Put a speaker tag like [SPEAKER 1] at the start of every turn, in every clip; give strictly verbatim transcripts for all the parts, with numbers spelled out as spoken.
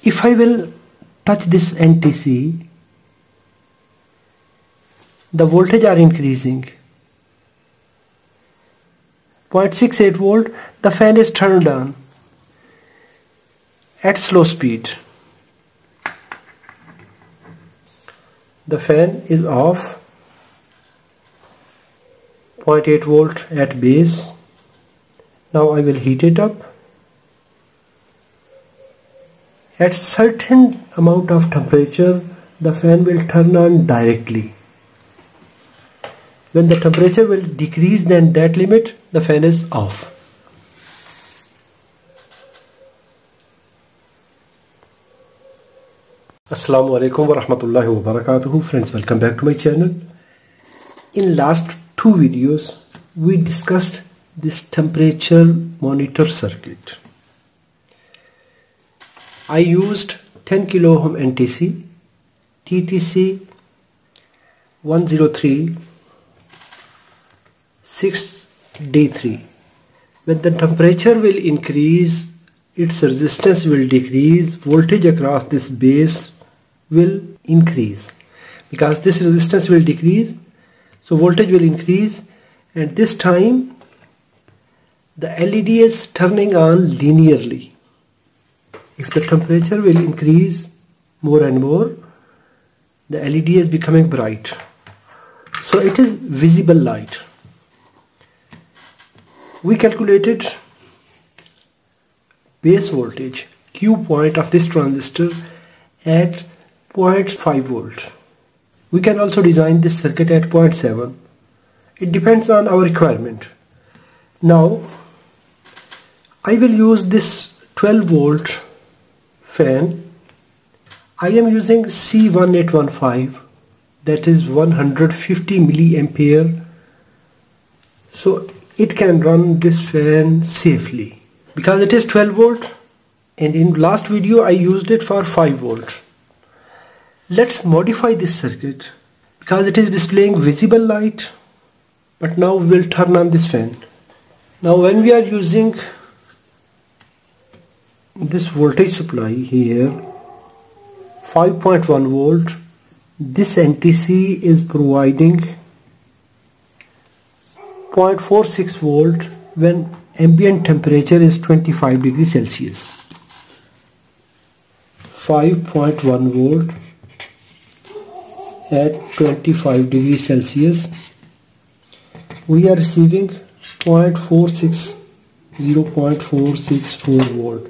[SPEAKER 1] If I will touch this N T C, the voltage are increasing. zero point six eight volt, the fan is turned on at slow speed. The fan is off. zero point eight volt at base. Now I will heat it up. At certain amount of temperature, the fan will turn on directly. When the temperature will decrease than that limit, the fan is off. Assalamu alaikum wa rahmatullahi wa barakatuhu. Friends, welcome back to my channel. In last two videos, we discussed this temperature monitor circuit. I used ten kilo ohm N T C, T T C one oh three six D three. When the temperature will increase, its resistance will decrease, voltage across this base will increase. Because this resistance will decrease, so voltage will increase, and this time the L E D is turning on linearly. If the temperature will increase more and more, the L E D is becoming bright. So it is visible light. We calculated base voltage, Q point of this transistor at zero point five volt. We can also design this circuit at zero point seven. It depends on our requirement. Now I will use this twelve volt fan. I am using C one eight one five, that is one hundred fifty milliampere, so it can run this fan safely because it is twelve volt, and in last video I used it for five volt. Let's modify this circuit because it is displaying visible light, but now we will turn on this fan. Now when we are using this voltage supply here, five point one volt, this N T C is providing zero point four six volt when ambient temperature is twenty-five degrees Celsius. five point one volt at twenty-five degrees Celsius, we are receiving zero point four six zero point four six four volt.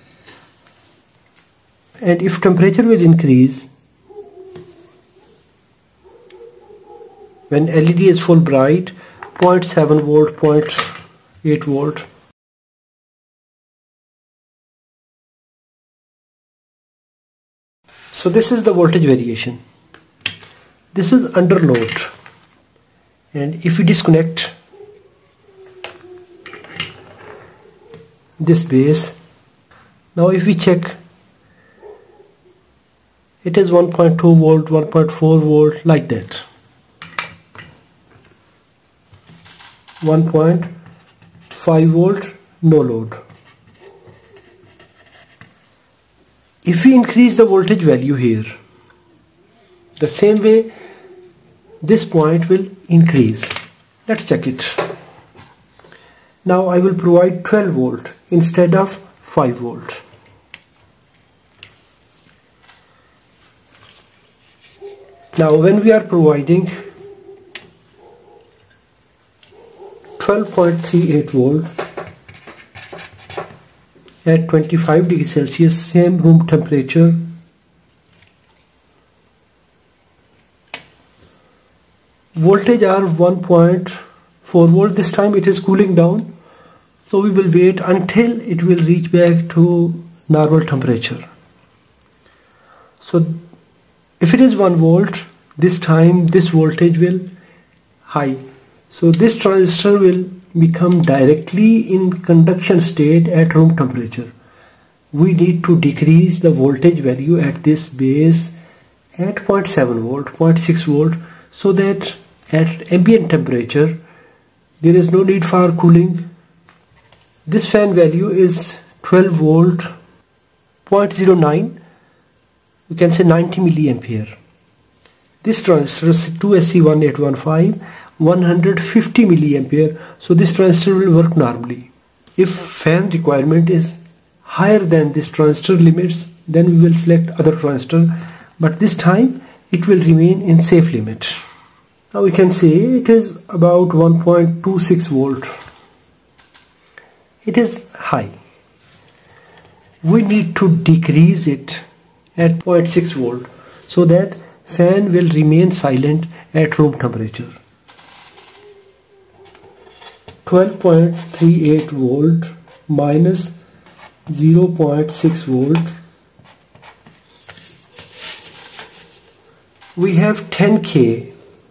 [SPEAKER 1] And if temperature will increase, when L E D is full bright, zero point seven volt, zero point eight volt. So this is the voltage variation. This is under load. And if we disconnect this base, now if we check, it is one point two volt, one point four volt, like that. one point five volt, no load. If we increase the voltage value here, the same way this point will increase. Let's check it. Now I will provide twelve volt instead of five volt. Now when we are providing twelve point three eight volt at twenty-five degrees Celsius, same room temperature, voltage are one point four volt. This time it is cooling down, so we will wait until it will reach back to normal temperature. So if it is one volt, this time this voltage will high. So this transistor will become directly in conduction state at room temperature. We need to decrease the voltage value at this base at zero point seven volt, zero point six volt, so that at ambient temperature there is no need for cooling. This fan value is twelve volt, zero point zero nine. we can say ninety milliampere. This transistor two S C one eight one five, one hundred fifty milliampere, so this transistor will work normally. If fan requirement is higher than this transistor limits, then we will select other transistor, but this time it will remain in safe limit. Now we can say it is about one point two six volt. It is high. We need to decrease it at zero point six volt so that fan will remain silent at room temperature. twelve point three eight volt minus zero point six volt. We have ten K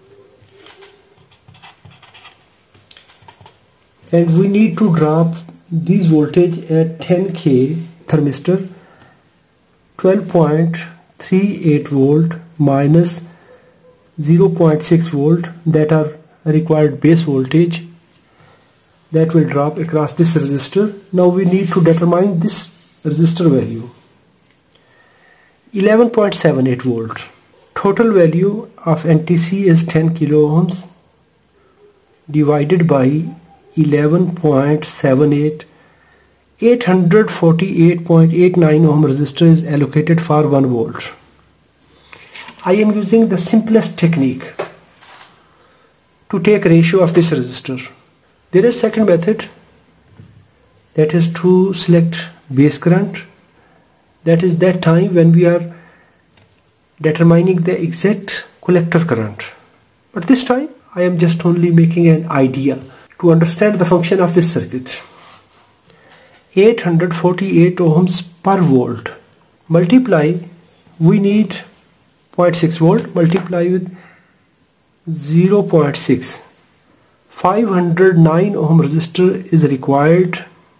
[SPEAKER 1] and we need to drop this voltage at ten K thermistor. Twelve point three eight volt minus zero point six volt, that are required base voltage, that will drop across this resistor. Now we need to determine this resistor value. Eleven point seven eight volt. Total value of N T C is ten kilo ohms divided by eleven point seven eight. eight hundred forty-eight point eight nine ohm resistor is allocated for one volt. I am using the simplest technique to take ratio of this resistor. There is second method, that is to select base current. That is that time when we are determining the exact collector current. But this time I am just only making an idea to understand the function of this circuit. eight hundred forty-eight ohms per volt. Multiply, we need zero point six volt, multiply with zero point six. five hundred nine ohm resistor is required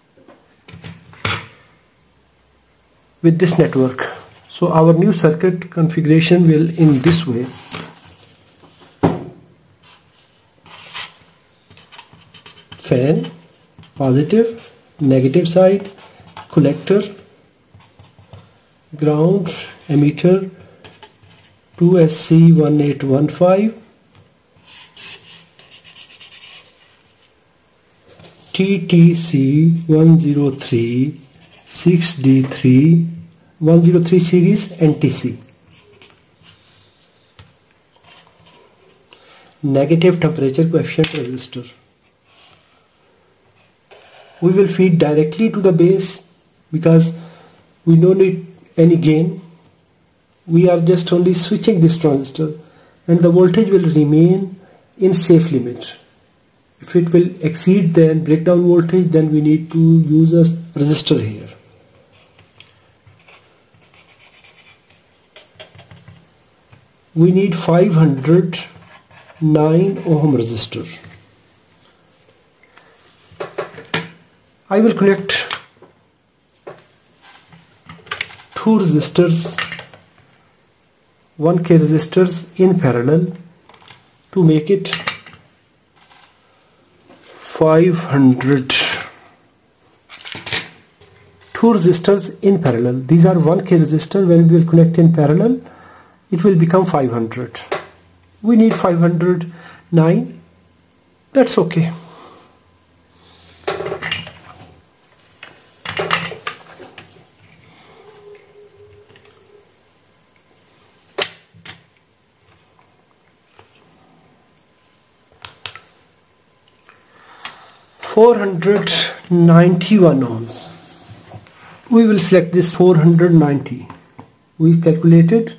[SPEAKER 1] with this network. So our new circuit configuration will in this way. Fan, positive, negative side, collector, ground, emitter, two S C one eight one five, T T C one zero three six D three, one zero three series N T C. Negative temperature coefficient resistor. We will feed directly to the base because we don't need any gain. We are just only switching this transistor and the voltage will remain in safe limit. If it will exceed the breakdown voltage, then we need to use a resistor here. We need five hundred nine ohm resistor. I will connect two resistors, one K resistors in parallel to make it five hundred. Two resistors in parallel. These are one K resistor. When we will connect in parallel, it will become five hundred. We need five hundred nine. That's okay. four hundred ninety-one ohms. We will select this four hundred ninety. We calculated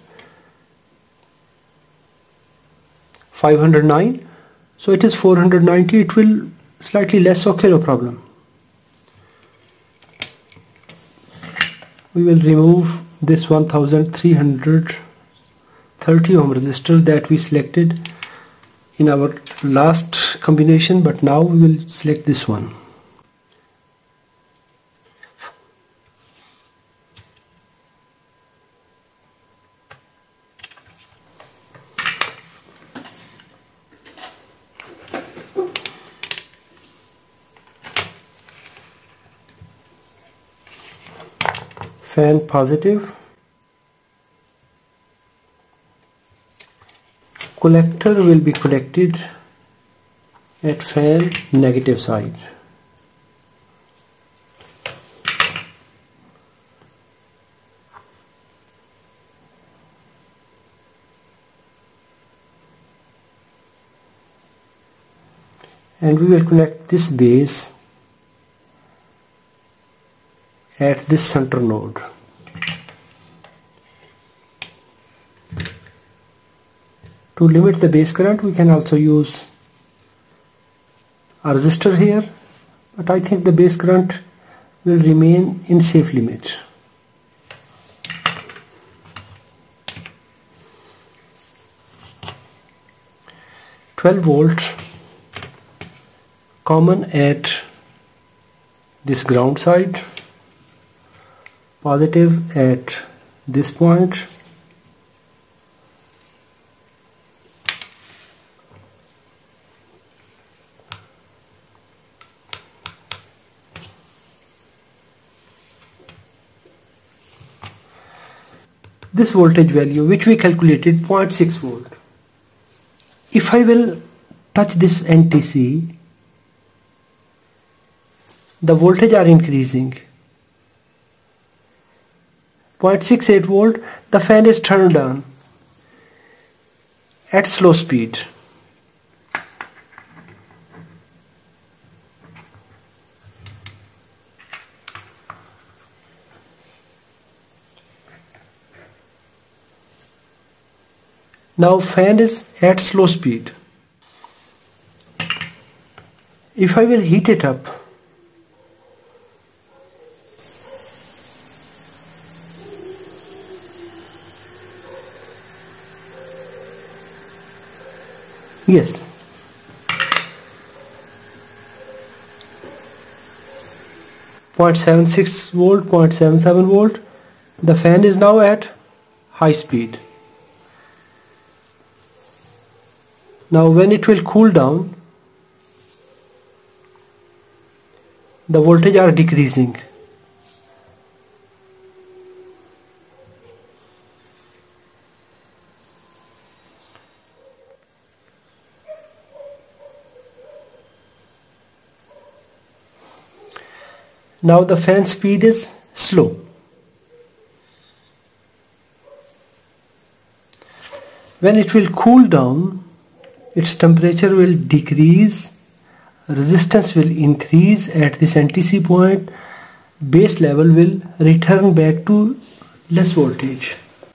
[SPEAKER 1] five hundred nine, so it is four hundred ninety. It will slightly less, okay, no problem. We will remove this one thousand three hundred thirty ohm resistor that we selected in our last combination, but now we will select this one. Fan positive, collector will be connected at fan negative side. And we will connect this base at this center node. To limit the base current, we can also use a resistor here, but I think the base current will remain in safe limit. twelve volt common at this ground side, positive at this point, this voltage value which we calculated zero point six volt. If I will touch this N T C, the voltage are increasing. zero point six eight volt, the fan is turned on at slow speed. Now fan is at slow speed. If I will heat it up, yes, zero point seven six volt, zero point seven seven volt, the fan is now at high speed. Now when it will cool down, the voltage are decreasing. Now the fan speed is slow. When it will cool down, its temperature will decrease, resistance will increase at this N T C point, base level will return back to less voltage.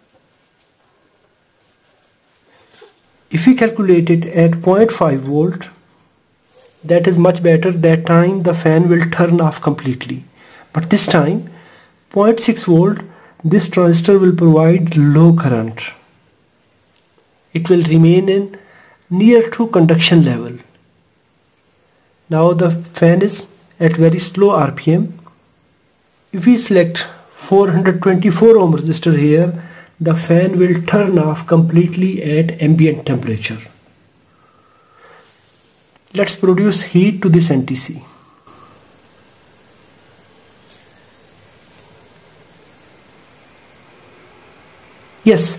[SPEAKER 1] If we calculate it at zero point five volt, that is much better. That time the fan will turn off completely. But this time zero point six volt, this transistor will provide low current. It will remain in near to conduction level. Now the fan is at very slow R P M. If we select four hundred twenty-four ohm resistor here, the fan will turn off completely at ambient temperature. Let's produce heat to this N T C. Yes.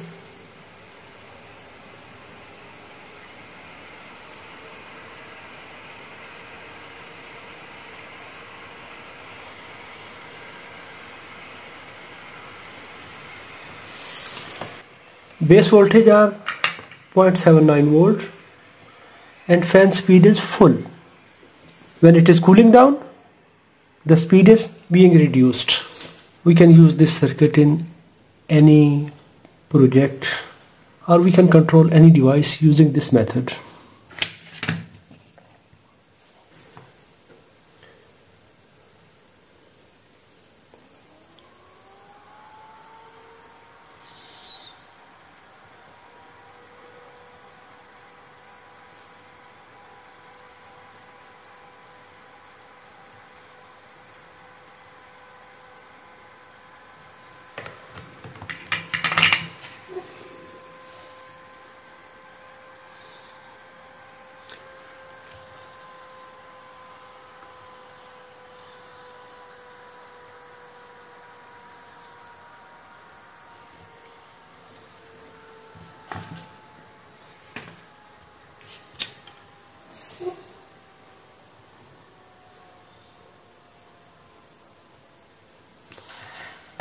[SPEAKER 1] Base voltage are zero point seven nine volt and fan speed is full. When it is cooling down, the speed is being reduced. We can use this circuit in any project, or we can control any device using this method.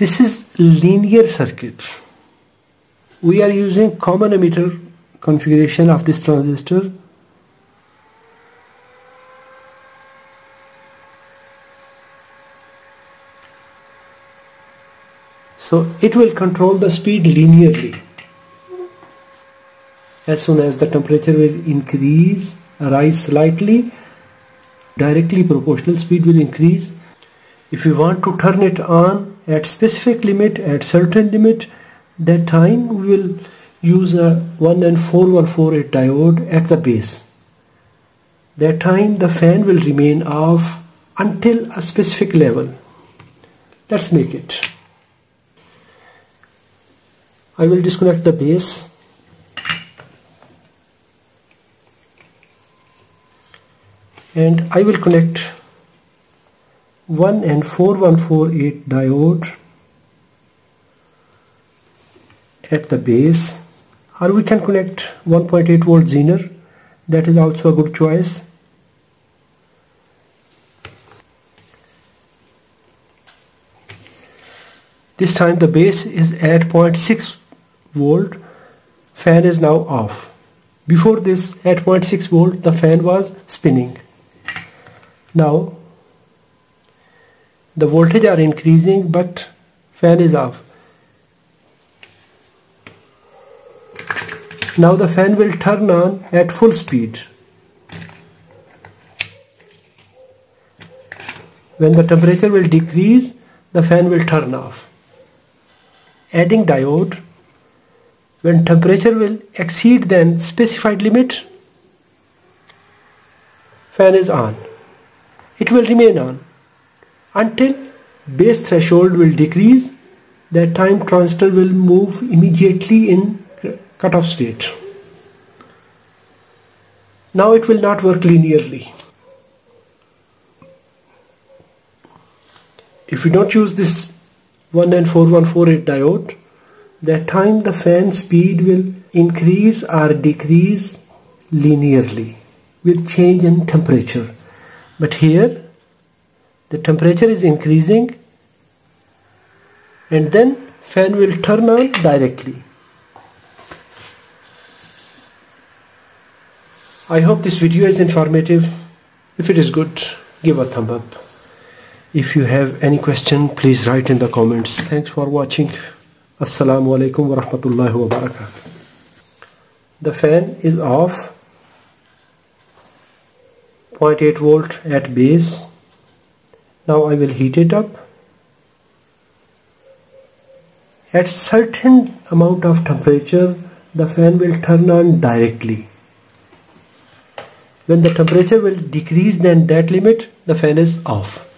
[SPEAKER 1] This is linear circuit. We are using common emitter configuration of this transistor. So it will control the speed linearly. As soon as the temperature will increase, rise slightly, directly proportional speed will increase. If we want to turn it on at specific limit, at certain limit, that time we will use a one N four one four eight diode at the base. That time the fan will remain off until a specific level. Let's make it. I will disconnect the base. And I will connect one N four one four eight diode at the base, or we can connect one point eight volt Zener. That is also a good choice. This time the base is at zero point six volt. Fan is now off. Before this, at zero point six volt, the fan was spinning. Now the voltage are increasing, but fan is off. Now the fan will turn on at full speed. When the temperature will decrease, the fan will turn off. Adding diode. When temperature will exceed the specified limit, fan is on. It will remain on until base threshold will decrease. That time transistor will move immediately in cutoff state. Now it will not work linearly. If we don't use this one N four one four eight diode, that time the fan speed will increase or decrease linearly with change in temperature. But here the temperature is increasing and then fan will turn on directly. I hope this video is informative. If it is good, give a thumb up. If you have any question, please write in the comments. Thanks for watching. Assalamu alaikum wa rahmatullahi wa barakatuh. The fan is off. zero point eight volt at base. Now I will heat it up. At certain amount of temperature, the fan will turn on directly. When the temperature will decrease than that limit, the fan is off.